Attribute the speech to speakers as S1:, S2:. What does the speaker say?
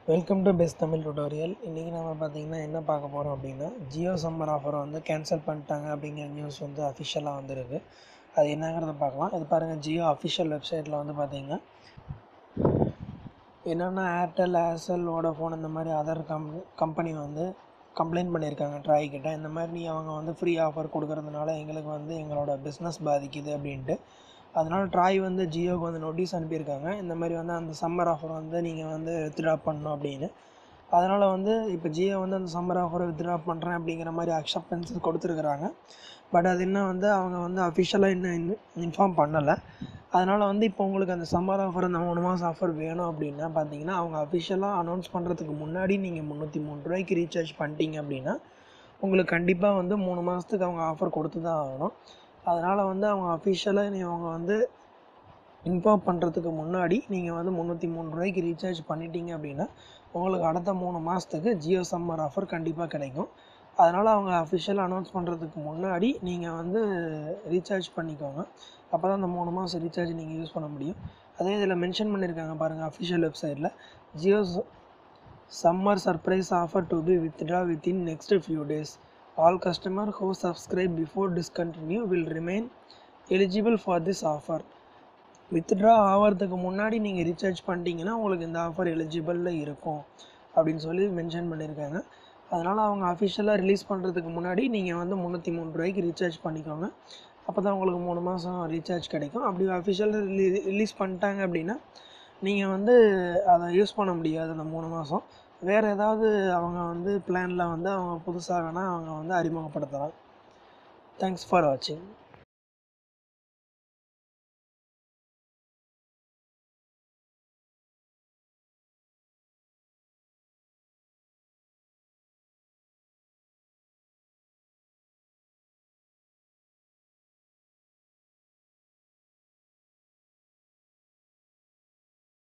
S1: Welcome to best Tamil tutorial. இன்றைக்கி நம்ம பார்த்திங்கன்னா என்ன பார்க்க போகிறோம் அப்படின்னா, ஜியோ சம்மர் ஆஃபரை வந்து கேன்சல் பண்ணிட்டாங்க அப்படிங்கிற நியூஸ் வந்து அஃபிஷியலாக வந்துருக்கு. அது என்னங்கிறத பார்க்கலாம். இது பாருங்கள், ஜியோ அஃபிஷியல் வெப்சைட்டில் வந்து பார்த்திங்கன்னா என்னென்னா ஏர்டெல், ஏர்செல், வோடாஃபோன் இந்த மாதிரி அதர் கம்பெனி வந்து கம்ப்ளைண்ட் பண்ணியிருக்காங்க ட்ராய் கிட்ட. இந்த மாதிரி அவங்க வந்து ஃப்ரீ ஆஃபர் கொடுக்கறதுனால எங்களுக்கு வந்து எங்களோட பிஸ்னஸ் பாதிக்குது அப்படின்ட்டு. அதனால் ட்ராய் வந்து ஜியோவுக்கு வந்து நோட்டீஸ் அனுப்பியிருக்காங்க. இந்த மாதிரி வந்து அந்த சம்மர் ஆஃபர் வந்து நீங்கள் வந்து வித்ட்ரா பண்ணணும் அப்படின்னு. அதனால் வந்து இப்போ ஜியோ வந்து அந்த சம்மர் ஆஃபரை வித்ட்ரா பண்ணுறேன் அப்படிங்கிற மாதிரி அக்செப்டன்ஸ் கொடுத்துருக்குறாங்க. பட் அது இன்னும் வந்து அவங்க வந்து அஃபிஷியலாக இன்னும் இன்ஃபார்ம் பண்ணலை. அதனால் வந்து இப்போ உங்களுக்கு அந்த சம்மர் ஆஃபர், அந்த 3 மாதம் ஆஃபர் வேணும் அப்படின்னா பார்த்தீங்கன்னா, அவங்க அஃபிஷியலாக அனௌன்ஸ் பண்ணுறதுக்கு முன்னாடி நீங்கள் ₹303 ரீசார்ஜ் பண்ணிட்டீங்க அப்படின்னா உங்களுக்கு கண்டிப்பாக வந்து 3 மாதத்துக்கு அவங்க ஆஃபர் கொடுத்து தான் ஆகணும். அதனால் வந்து அவங்க அஃபிஷியலாக அவங்க வந்து இன்ஃபார்ம் பண்ணுறதுக்கு முன்னாடி நீங்கள் வந்து ₹303 ரீசார்ஜ் பண்ணிட்டீங்க அப்படின்னா உங்களுக்கு அடுத்த 3 மாதத்துக்கு ஜியோ சம்மர் ஆஃபர் கண்டிப்பாக கிடைக்கும். அதனால் அவங்க அஃபிஷியலாக அனௌன்ஸ் பண்ணுறதுக்கு முன்னாடி நீங்கள் வந்து ரீசார்ஜ் பண்ணிக்கோங்க. அப்போ தான் அந்த 3 மாதம் ரீசார்ஜ் நீங்கள் யூஸ் பண்ண முடியும். அதே இதில் மென்ஷன் பண்ணியிருக்காங்க பாருங்கள், அஃபிஷியல் வெப்சைட்டில் Jio summer surprise offer to be withdraw within next few days. All customers who subscribe before discontinue will remain eligible for this offer. Withdraw ஆகிறதுக்கு முன்னாடி நீங்கள் ரீசார்ஜ் பண்ணிட்டீங்கன்னா உங்களுக்கு இந்த ஆஃபர் எலிஜிபிளில் இருக்கும் அப்படின்னு சொல்லி மென்ஷன் பண்ணியிருக்காங்க. அதனால் அவங்க அஃபிஷியலாக ரிலீஸ் பண்ணுறதுக்கு முன்னாடி நீங்கள் வந்து ₹303 ரீசார்ஜ் பண்ணிக்கோங்க. அப்போ தான் உங்களுக்கு 3 மாதம் ரீசார்ஜ் கிடைக்கும். அப்படி அஃபிஷியலாக ரிலீஸ் பண்ணிட்டாங்க அப்படின்னா நீங்கள் வந்து அதை யூஸ் பண்ண முடியாது அந்த 3 மாதம். வேறு ஏதாவது அவங்க வந்து பிளானில் வந்து அவங்க புதுசாக வேணால் அவங்க வந்து அறிமுகப்படுத்தலாம். தேங்க்ஸ் ஃபார் வாட்சிங்.